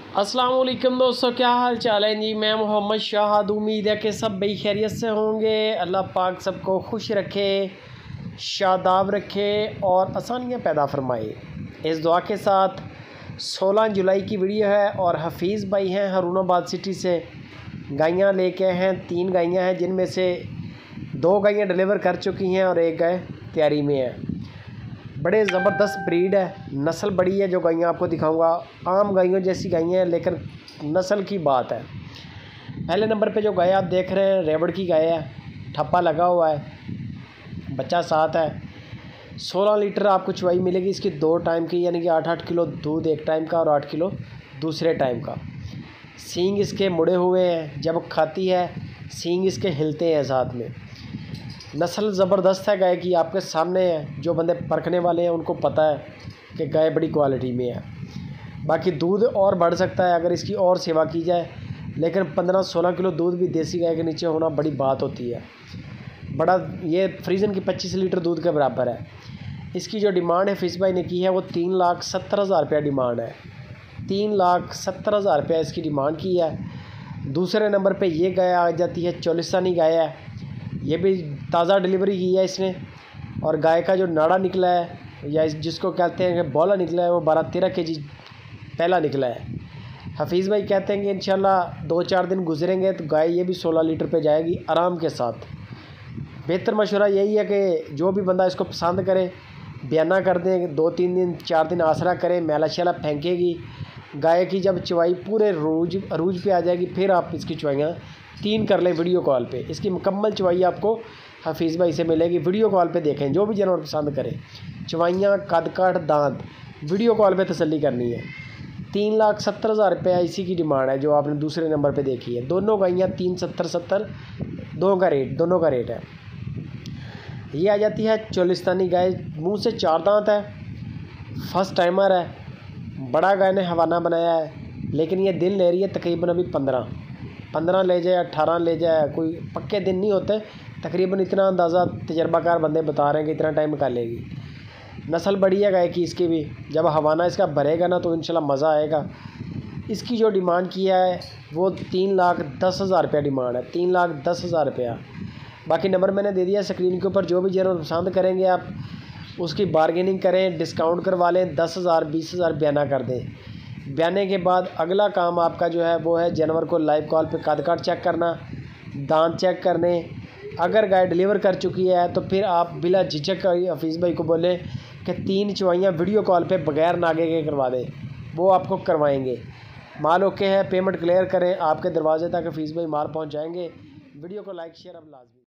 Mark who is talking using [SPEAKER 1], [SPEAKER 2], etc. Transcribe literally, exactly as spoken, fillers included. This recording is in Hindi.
[SPEAKER 1] अस्सलाम वालेकुम दोस्तों, क्या हाल चाल है जी। मैं मोहम्मद शाहद, उम्मीद है कि सब भाई खैरियत से होंगे। अल्लाह पाक सबको खुश रखे, शादाब रखे और आसानियाँ पैदा फरमाए। इस दुआ के साथ सोलह जुलाई की वीडियो है और हफीज़ भाई हैं हरुणाबाद सिटी से। गायें लेके आए हैं, तीन गायें हैं जिनमें से दो गायें डिलीवर कर चुकी हैं और एक गाय तैयारी में है। बड़े ज़बरदस्त ब्रीड है, नस्ल बड़ी है। जो गायें आपको दिखाऊंगा आम गायों जैसी गायें हैं, लेकिन नस्ल की बात है। पहले नंबर पे जो गाय आप देख रहे हैं रेवड़ की गाय है, ठप्पा लगा हुआ है, बच्चा साथ है। सोलह लीटर आपको चुवाई मिलेगी इसकी दो टाइम की, यानी कि आठ आठ किलो दूध एक टाइम का और आठ किलो दूसरे टाइम का। सींग इसके मुड़े हुए हैं, जब खाती है सींग इसके हिलते हैं साथ में। नस्ल ज़बरदस्त है गाय की, आपके सामने है। जो बंदे परखने वाले हैं उनको पता है कि गाय बड़ी क्वालिटी में है। बाकी दूध और बढ़ सकता है अगर इसकी और सेवा की जाए, लेकिन पंद्रह सोलह किलो दूध भी देसी गाय के नीचे होना बड़ी बात होती है। बड़ा ये फ्रीजन की पच्चीस लीटर दूध के बराबर है। इसकी जो डिमांड है फिश भाई ने की है वो तीन लाख सत्तर हज़ार रुपया डिमांड है। तीन लाख सत्तर हज़ार रुपया इसकी डिमांड की है। दूसरे नंबर पे ये गाय आ जाती है, चोलिस्तानी गाय है। ये भी ताज़ा डिलीवरी की है इसने, और गाय का जो नाड़ा निकला है या इस जिसको कहते हैं कि बौला निकला है वो बारह तेरह के जी पहला निकला है। हफीज़ भाई कहते हैं कि इंशाल्लाह दो चार दिन गुजरेंगे तो गाय ये भी सोलह लीटर पे जाएगी आराम के साथ। बेहतर मशवरा यही है कि जो भी बंदा इसको पसंद करे बयाना कर दें, दो तीन दिन चार दिन आसरा करें, मैला शैला फेंकेगी गाय की। जब चवाई पूरे रोज अरूज पे आ जाएगी फिर आप इसकी चवाइयाँ तीन कर लें वीडियो कॉल पे। इसकी मुकम्मल चवाई आपको हफीज़ भाई से मिलेगी, वीडियो कॉल पे देखें। जो भी जानवर पसंद करें, चवाइयाँ कद काठ दांत वीडियो कॉल पे तसल्ली करनी है। तीन लाख सत्तर हज़ार रुपया इसी की डिमांड है जो आपने दूसरे नंबर पे देखी है। दोनों गायें तीन सत्तर सत्तर दो का रेट दोनों का रेट है। ये आ जाती है चोलिस्तानी गाय, मुँह से चार दांत है, फर्स्ट टाइमर है। बड़ा गाय ने हवाना बनाया है, लेकिन ये दिन ले रही है तकरीबन अभी पंद्रह पंद्रह ले जाए अट्ठारह ले जाए, कोई पक्के दिन नहीं होते। तकरीबन इतना अंदाज़ा तजर्बाकार बंदे बता रहे हैं कि इतना टाइम निकालेगी। नस्ल बड़ी है गाय की इसकी भी, जब हवाना इसका भरेगा ना तो इंशाल्लाह मज़ा आएगा। इसकी जो डिमांड किया है वो तीन लाख दस हज़ार रुपया डिमांड है, तीन लाख दस हज़ार रुपया। बाकी नंबर मैंने दे दिया स्क्रीन के ऊपर। जो भी जानवर पसंद करेंगे आप उसकी बारगेनिंग करें, डिस्काउंट करवा लें, दस हज़ार बीस हज़ार बयाना कर दें। बयाने के बाद अगला काम आपका जो है वो है जानवर को लाइव कॉल पे कद काट चेक करना, दांत चेक करने। अगर गाय डिलीवर कर चुकी है तो फिर आप बिला झिझक हफीज़ भाई को बोलें कि तीन चवाइयाँ वीडियो कॉल पे बगैर नागे के करवा दें, वो आपको करवाएंगे। माल ओके है, पेमेंट क्लियर करें, आपके दरवाजे तक हफीज़ भाई माल पहुँचाएँगे। वीडियो को लाइक शेयर अब लाजमी।